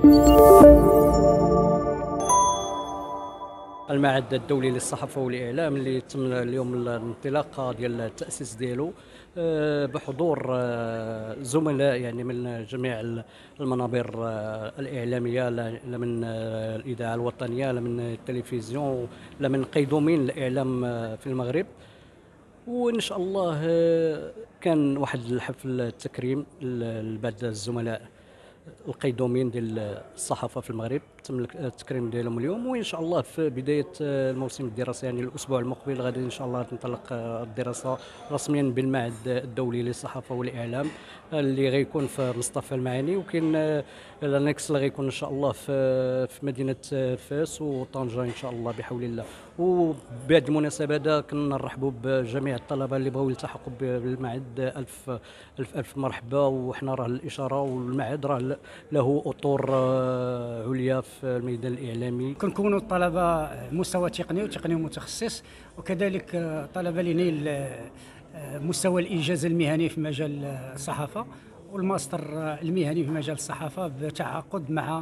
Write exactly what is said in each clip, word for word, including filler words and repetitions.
المعهد الدولي للصحافة والإعلام اللي تم اليوم الانطلاقة ديال التأسيس ديالو آه، بحضور آه، زملاء يعني من جميع المنابر آه، الإعلامية، لا من آه، الإذاعة الوطنية، لا من التلفزيون، لا من قيدومين الإعلام آه، في المغرب. وإن شاء الله آه، كان واحد الحفل تكريم لبعض الزملاء القيدومين ديال الصحافه في المغرب، تم التكريم ديالهم اليوم. وان شاء الله في بدايه الموسم الدراسي يعني الاسبوع المقبل غادي ان شاء الله تنطلق الدراسه رسميا بالمعهد الدولي للصحافه والاعلام اللي غيكون في مصطفى المعاني، وكاين الانكس اللي غيكون ان شاء الله في في مدينه فاس وطنجه ان شاء الله بحول الله. وبهذه المناسبه هذا كنرحبوا بجميع الطلبه اللي بغاو يلتحقوا بالمعهد. الف الف الف مرحبا. وحنا راه الاشاره والمعهد راه له اطور عليا في الميدان الاعلامي. كنكونوا الطلبه مستوى تقني وتقني متخصص، وكذلك طلبه لنيل مستوى الاجازه المهني في مجال الصحافه والماستر المهني في مجال الصحافه بتعاقد مع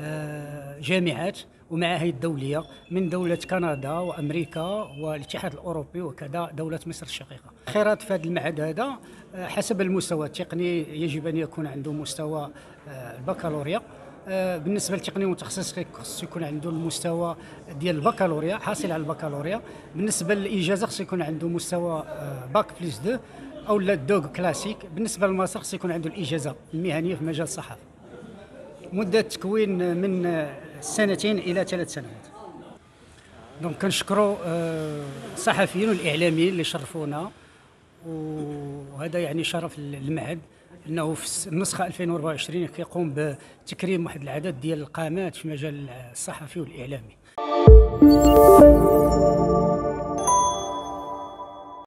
جامعات ومعاهد دوليه من دوله كندا وامريكا والاتحاد الاوروبي وكذا دوله مصر الشقيقه. خيرات في هذا المعهد هذا حسب المستوى التقني يجب ان يكون عنده مستوى البكالوريا. بالنسبه للتقني المتخصص خصو يكون عنده المستوى ديال البكالوريا، حاصل على البكالوريا. بالنسبه للاجازه خصو يكون عنده مستوى باك بلس اثنين او لا دوغ كلاسيك. بالنسبه للماستر خصو يكون عنده الاجازه المهنيه في مجال الصحافه. مده تكوين من سنتين الى ثلاث سنوات. دونك كنشكروا الصحفيين والاعلاميين اللي شرفونا، وهذا يعني شرف للمعهد انه في النسخه ألفين وأربعة وعشرين كيقوم بتكريم واحد العدد ديال القامات في مجال الصحفي والاعلامي.